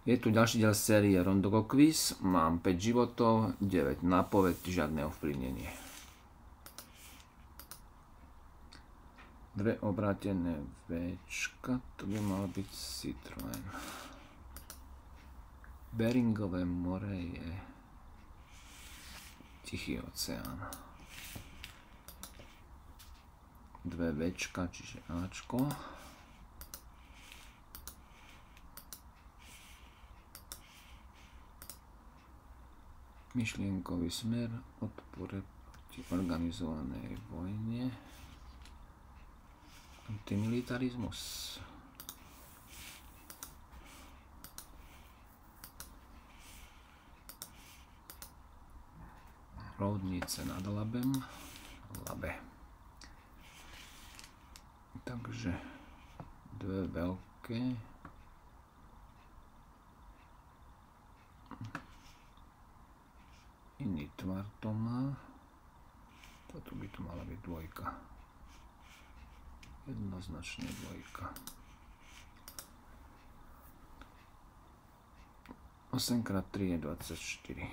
Je tu ďalší diel série Rondogo Quiz. Mám 5 životov, 9 nápoved, žiadne ovplyvnenie. Dve obrátené Včka, to by mal byť Citroën. Beringové more je Tichý oceán. Dve Včka, čiže Ačko. Myšlienkový smer, odpore proti organizovanej vojne, antimilitarizmus, Roudnice nad Labem, Labe. Takže dve veľké, iný tvar to má, toto by to mala byť dvojka, jednoznačne dvojka. 8x3 je 24.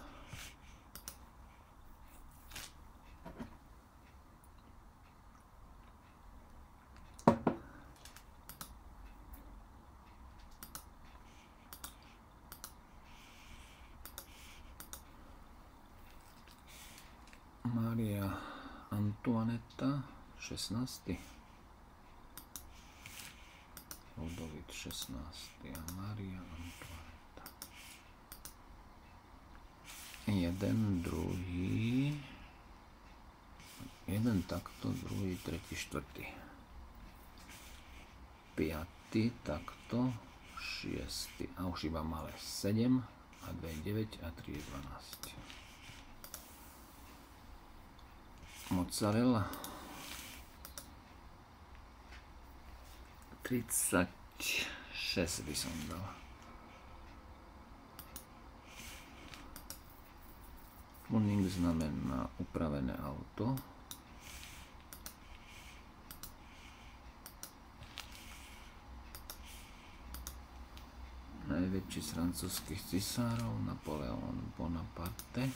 Mária Antoinetta 16. Ludovít 16. a Mária Antoinetta. Jeden, druhý. Jeden takto, druhý, tretí, štvrtý. Piatý takto, šiestý. A už iba malé 7 a 2 je 9 a 3 je 12. Mozzarella 36 by som dal. Tuning znamená upravené auto. Najväčší z francúzskych cisárov Napoleon Bonaparte.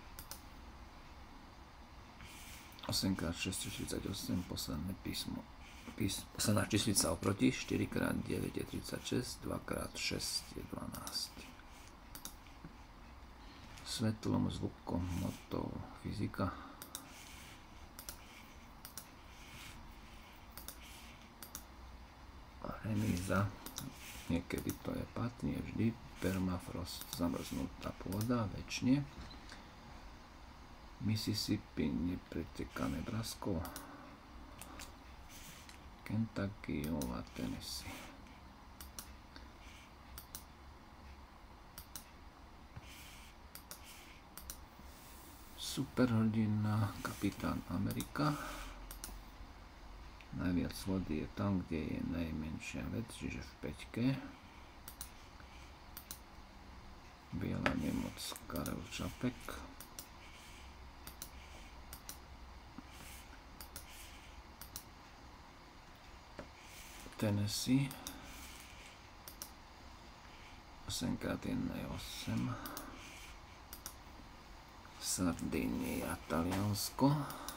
8x6 je 48, posledné písmo. Posledná číslica oproti, 4x9 je 36, 2x6 je 12. Svetlom, zvukom, hmotou, fyzika. Remíza, niekedy to je pad, nie vždy. Permafrost, zamrznutá pôda, večne. Mississippi, nepreteká Nebrasko. Kentucky, Iowa, Tennessee. Superhrdina, Kapitán Amerika. Najviac vody je tam, kde je najmenšia vec, čiže v peťke. Biela nemoc, Karel Čapek. Tennessee 8x1 je 8. Sardínia, Taliansko.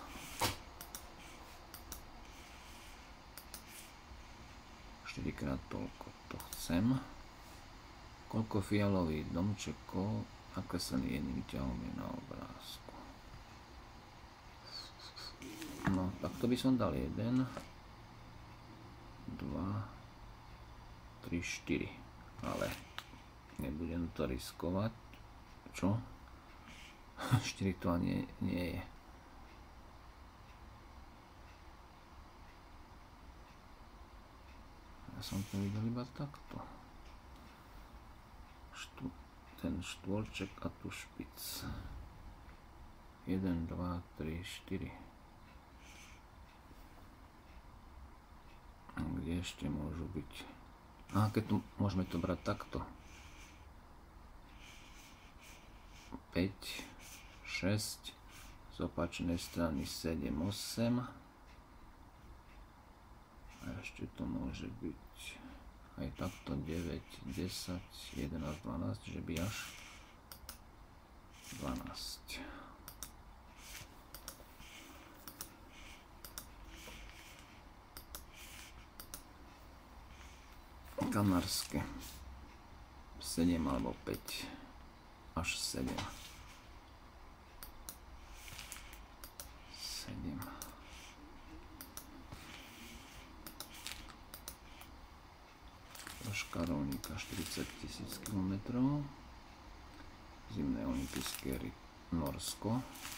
Štyrikrát toľko to chcem. Koľko fialových domčekov nakreslený jedným ťahom je na obrázku. No, takto by som dal 1, 2, 3, 4, ale nebudem to riskovať. Čo? 4 to ani nie je. Ja som to videl iba takto. Ten štvorček a tu špic. 1, 2, 3, 4. Kde ešte môžu byť? A keď tu môžeme to brať takto. 5, 6, z opačnej strany 7, 8. A ešte to môže byť aj aj takto 9, 10, 11, 12, že by až 12. Kanárske 7 alebo 5 až 7. 7. Troška rovníka 40 000 km. Zimné olympijské hry Norsko.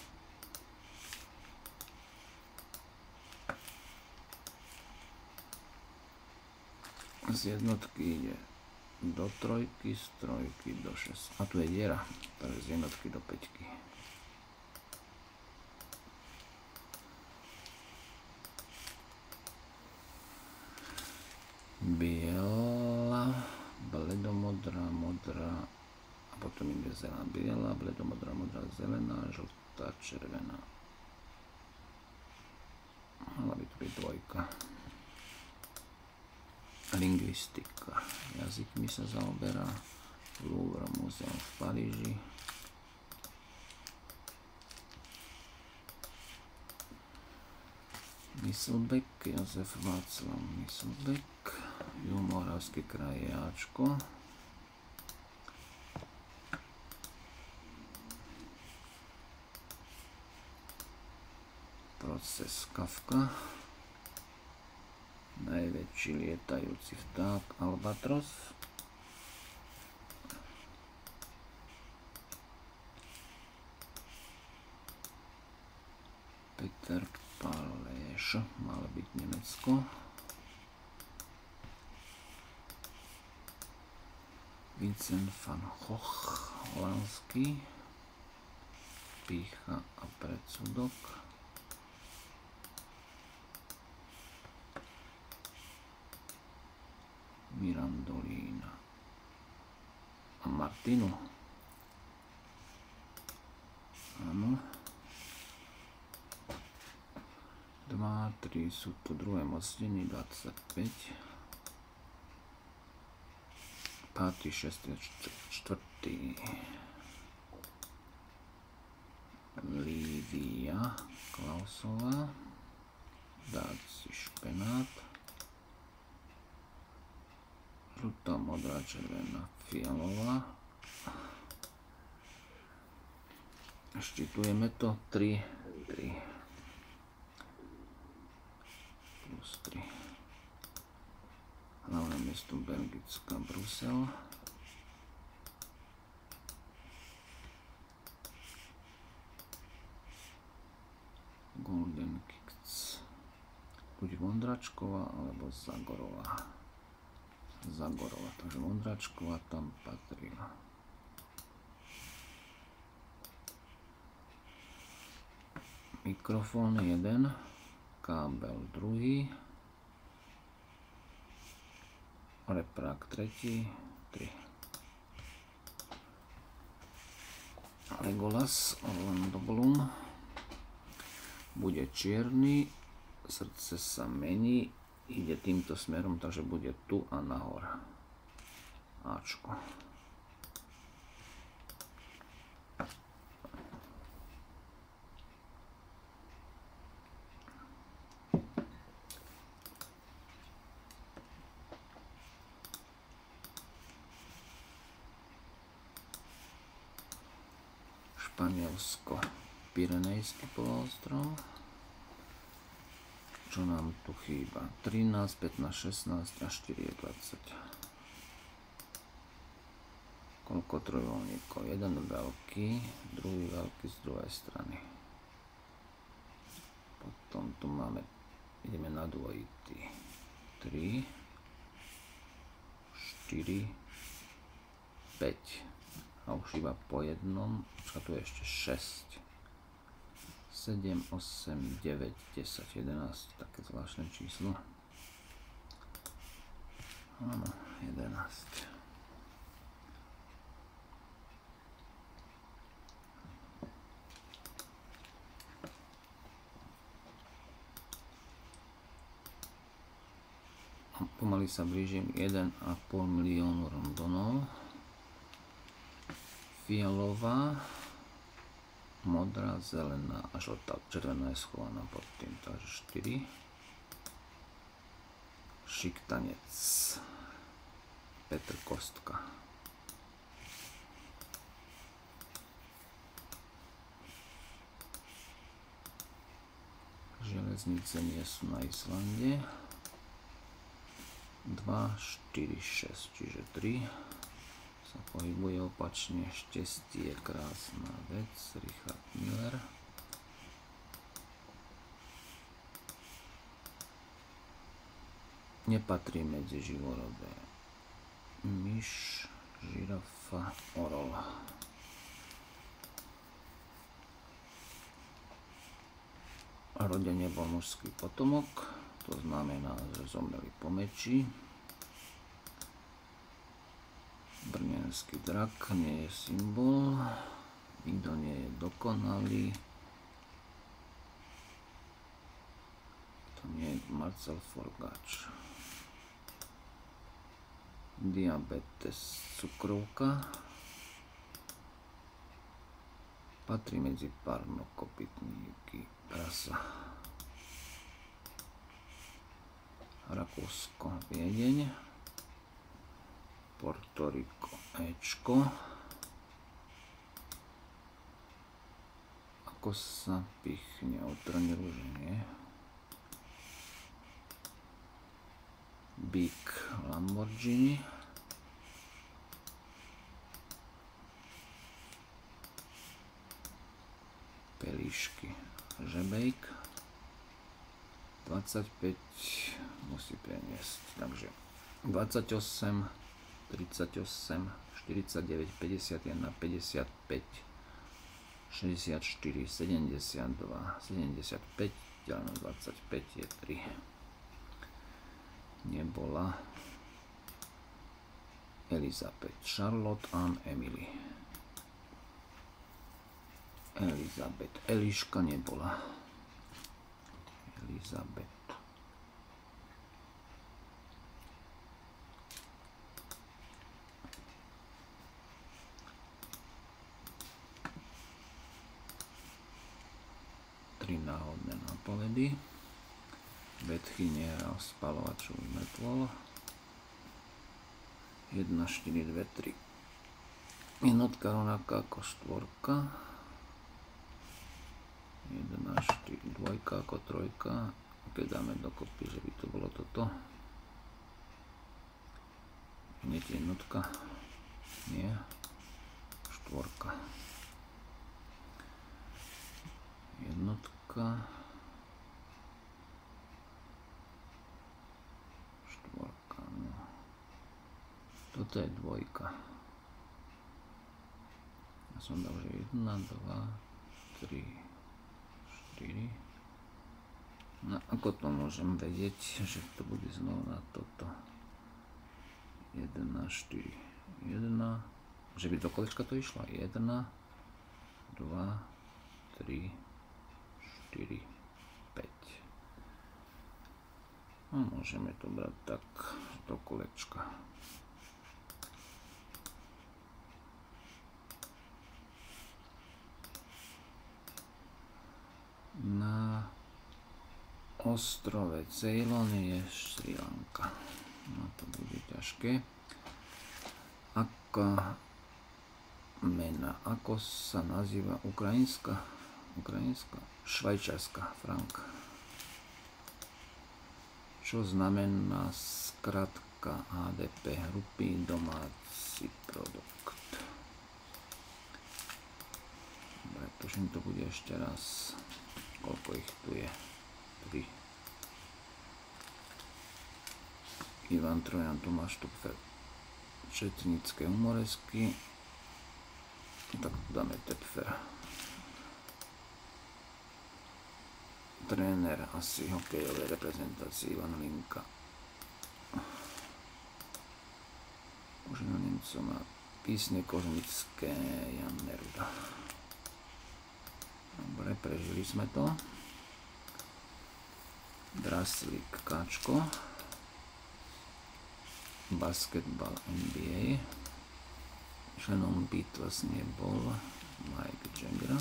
Z jednotky ide do trojky, z trojky do 6. A tu je diera, takže z jednotky do 5. Biela, bledomodrá, modrá a potom ide zelená. Biela, bledomodrá, modrá, zelená, žltá, červená. Mala by to byť dvojka. Lingvistika. Jazykmi sa zaoberá. Louvre múzeum v Paríži. Myslbek, Jozef Václav Myslbek. Juhomoravský kraj je Ačko. Proces Kafka. Najväčší lietajúci vták Albatros. Peter Paléš, mal byť Nemecko. Vincent van Gogh, holandský. Pýcha a predsudok. Mirandolína a Martinu. Áno. 2, 3 sú to druhé mocnenie, 25. 5, 6, 4. Lívia Klausová. Dať si špenát. Žlutá, modrá, červená, fialová. Štítujeme to 3, 3. Plus 3. Hlavné mesto Belgická, Brusel. Golden Kicks. Buď Vondračková alebo Zagorová. Zagorova, takže Vondračková tam patrila. Mikrofón 1, kábel 2, reprák 3, 3. Legolas, Orlando Bloom, bude čierny, srdce sa mení, ide týmto smerom, takže bude tu a nahor. Ačko. Španielsko. Pyrenejský poloostrov. Čo nám tu chýba? 13, 15, 16 a 4 je 20. Koľko trojuholníkov? Jeden veľký, druhý veľký z druhej strany. Potom tu máme, ideme na dvojitý. 3, 4, 5. A už iba po jednom. A tu je ešte 6. 7, 8, 9, 10, 11, také zvláštne číslo. Áno, 11. Tu pomaly sa blížim 1,5 miliónu rondonov. Fialová, modrá, zelená a žltá. Červená je schovaná pod tým, takže 4. Šiktanec, Petr Kostka. Železnice nie sú na Islande. 2, 4, 6, čiže 3 sa pohybuje opačne. Šťastie je krásna vec, Richard Miller. Nepatrí medzi živorodé. Myš, žirafa, orol. Rodenie bol mužský potomok, to znamená, že zomreli po meči. Brnenský drak nie je symbol, nikto nie je dokonalý. To nie je Marcel Forgač. Diabetes, cukrovka. Patrí medzi parnokopytníky, prasa. Rakúsko, Viedeň. Porto Rico, Ečko. Ako sa pichne otrň rúže, nie? Bík, Lamborghini. Pelíšky, žebejk. 25 musí preniesť, takže 28, 38, 49, 51, 55, 64, 72, 75, ďalej 25 je 3. Nebola Elizabeth, Charlotte, Anne, Emily. Elizabeth, Eliška nebola. Elizabeth. Tri náhodné nápovedy. Betchy nehral spalovačový mŕtvol. 1, 4, 2, 3. Jednotka rovnaká ako štvorka. 1, 4, dvojka ako trojka. Keď dáme dokopy, že by to bolo toto. Hneď jednotka. Nie. Štvorka. Jednotka. Štvorka. No. Toto je dvojka. Ja som dal, že 1, 2, 3, 4. No ako to môžem vedieť, že to bude znovu na toto. 1, 4, 1. Že by do kolečka to išlo. 1, 2, 3, 4, 5. No môžeme to brať tak do kolečka. Na ostrove Ceylon je Sri Lanka. No to bude ťažké. Aká mena? Ako sa nazýva ukrajinská? Švajčiarska franka. Čo znamená skratka HDP? Hrubý domáci produkt. Dobre, tuším, to bude ešte raz. Koľko ich tu je? 3. Ivan Trojan, Tomáš Tupfer, Četnické humoresky. Tak dáme Tepfer. Tréner asi hokejovej reprezentácie Ivan Linka. Božena Nemcová, písne kozmické Jan Neruda. Dobre, prežili sme to. Draslík, Káčko. basketball NBA. Členom Beatles nebol Mike Jagger.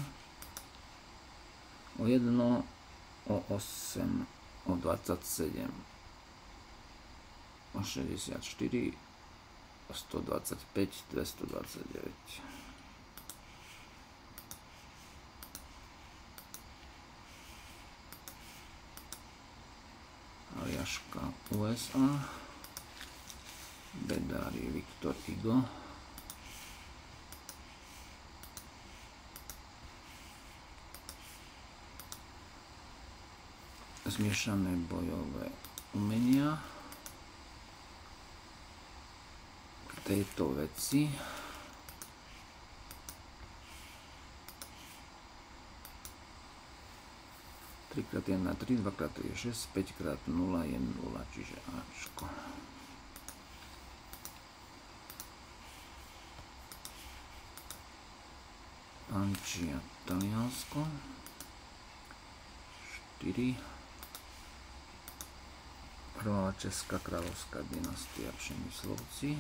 O 1, o 8, o 27, o 64, o 125, 229. Aljaška USA, Bedári Viktor Igo, zmiešané bojové umenia. K tejto veci trikrát 1 na 3, 2x3 je 6, 5x0 je 0, čiže Ačko. Pančia Taliansko 4. Prvá Česká kráľovská dynastia Přemyslovci.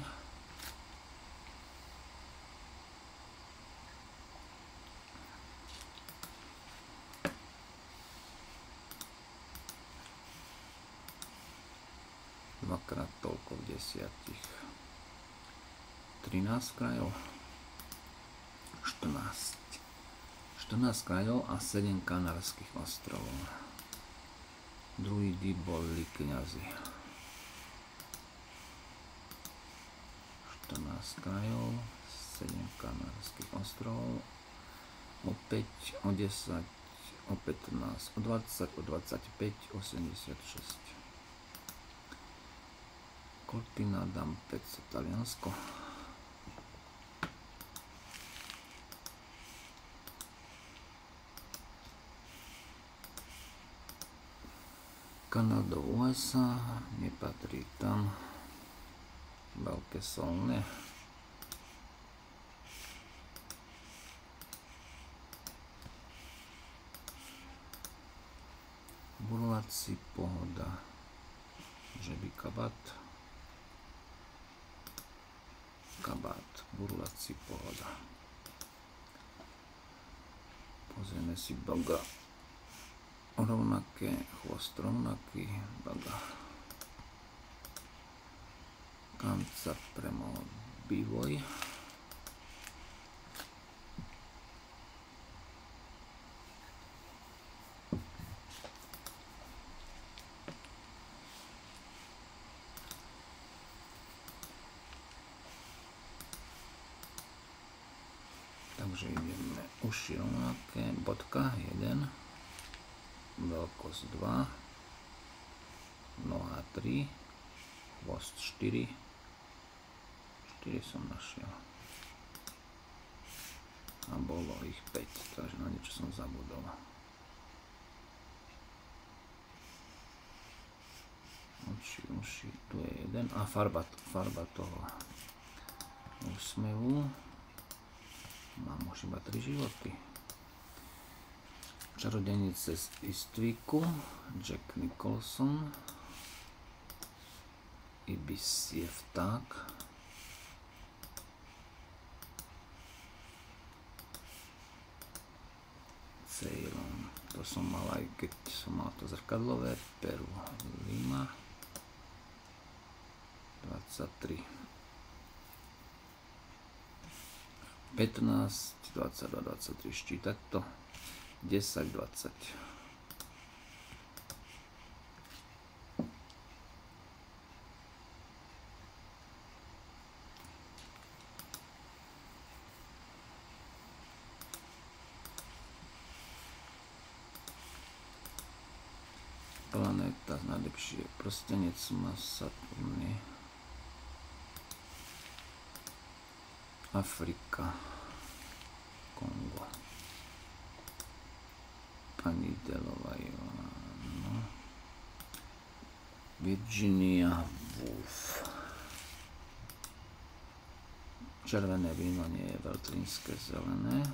Dvakrát toľko v 10. 13 krajov. 14. 14 krajov a 7 Kanárskych ostrovov. Druidi boli kňazi. 14 krajov, 7 Kanárskych ostrovov, o 5, o 10, o 15, o 20, o 25, 86. Cortina d'Ampezzo, Taliansko. Kanada, USA, nepatrí tam. Veľké solné. Burláci, Pohoda, Žeby, Kabát. Kabát, Burláci, Pohoda. Pozrieme si Baga. Rovnaké, chvost rovnaký, Baga. Kanca premo Bývoj. Takže ideme uši rovnaké, bodka 1. Veľkosť 2, noha 3, chvost 4, 4 som našiel a bolo ich 5, takže na niečo som zabudol. Uši, tu je jeden a farba toho úsmevu, mám už iba 3 životy. Čarodejnice z Istvíku, Jack Nicholson, Ibis je vták, Ceylon, to som mal aj keď som mal to zrkadlové, Peru, Lima, 23, 15, 22, 23, ščítať to, 10, 20. Planéta najlepšie prstenec má Saturny. Afrika, Kongo. Pani Delová Ivana, Virginia Woolf. Červené víno nie je veltlínske zelené.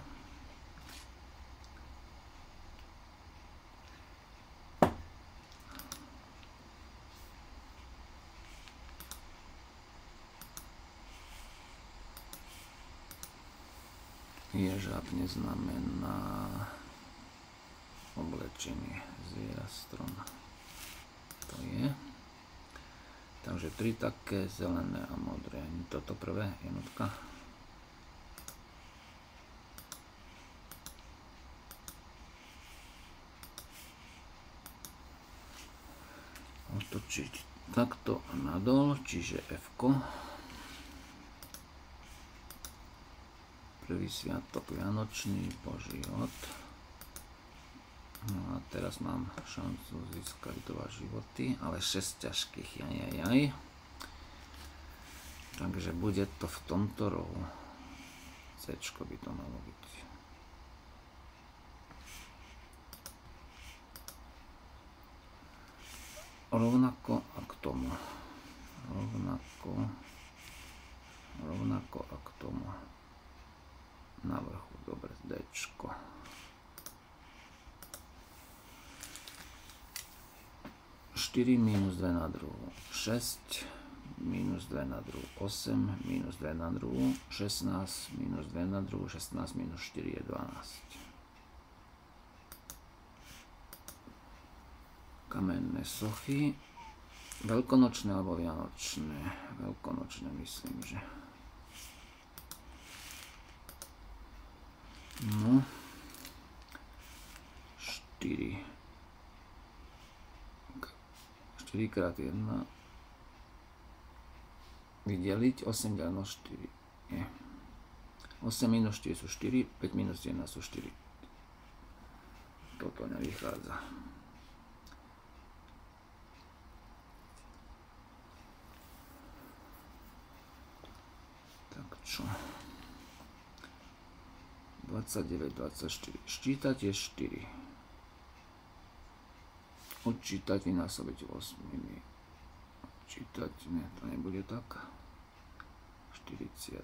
Ježáb neznamená oblečenie. Zviera, strom. To je. Takže 3 také zelené a modré. Toto prvé jednotka. Otočiť takto nadol, čiže F-ko. Prvý sviatok vianočný, Boží hod. No a teraz mám šancu získať 2 životy, ale 6 ťažkých, jajajaj. Takže bude to v tomto rohu. C-čko by to malo byť. Rovnako a k tomu. Rovnako a k tomu. Na vrchu, dobre, D-čko. 4 minus 2 na druhú. 6 minus 2 na druhú. 8 minus 2 na druhú. 16 minus 2 na druhú. 16 minus 4 je 12. Kamenné sochy. Veľkonočné alebo vianočné? Veľkonočné myslím, že. No. 4. 4 krát 1. Vydeliť. 8 deleno 4. Nie. 8 minus 4 sú 4. 5 minus 1 sú 4. Toto nevychádza. Tak čo? 29, 24. Ščítať je 4. Odčítať, vynásobiť 8. Odčítať, ne, to nebude tak. 40.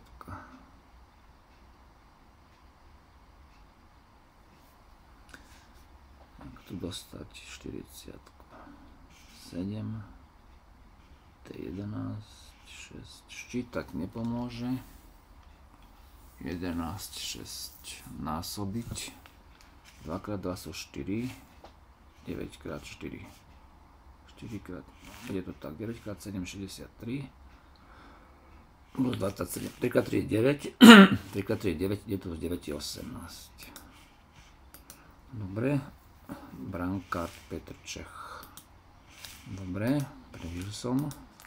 Tak tu dostať 40. 7. To je 11. 6. Ščítať nepomôže. 11, 6 násobiť. 2x2 sú 4. 9x4. 4x. Je to tak. 9x7 63. Plus 27. 3x3 je 9. 3x3 je 9. Je plus 9 je 18. Dobre. Brankár Petr Čech. Dobre. Prežil som.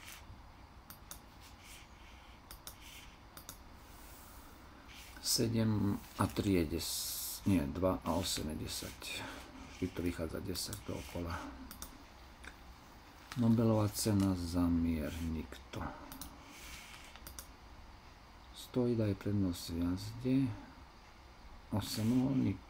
7 a 3 je 10, nie, 2 a 8 je 10. Vždy to vychádza 10 dookola. Nobelová cena za mier, nikto. Stojí daje prednosť v jazde. 8-holník.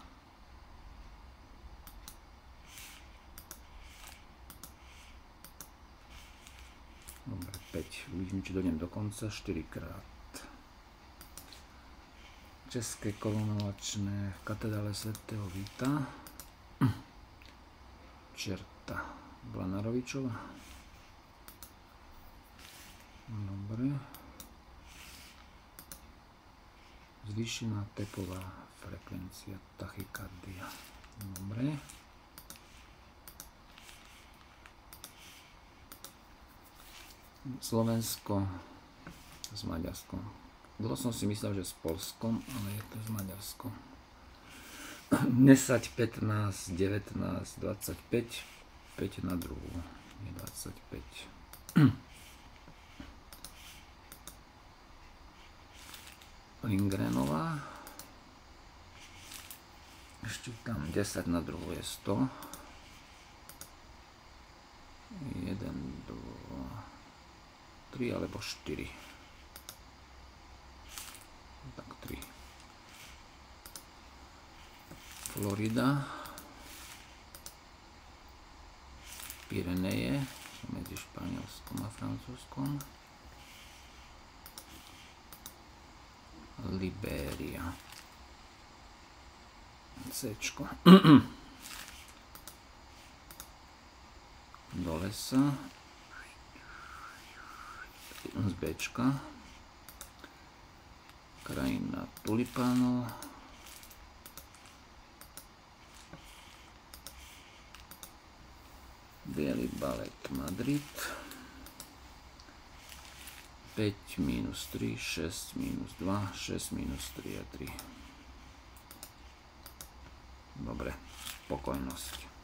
Dobre, 5. Uvidím, či dojdem do konca. 4 krát. České korunovačné v katedrále svätého Víta. Čerta Blanarovičova. Dobre. Zvýšená tepová frekvencia tachykardia. Dobre. Slovensko s Maďarskom. Dlho som si myslel, že s Polskom, ale je to s Maďarskom. 10, 15, 19, 25, 5 na druhú. Je 25. Lindgrenová. Ešte tam 10 na druhú je 100. 1, 2, 3 alebo 4. Tak 3. Florida. Pyreneje medzi Španielskom a Francúzskom. Libéria. C-čko. Do lesa. Z B-čka. Krajina tulipánov. Bielý balet Madrid. 5 minus 3, 6 minus 2, 6 minus 3 a 3. Dobre, spokojnosť.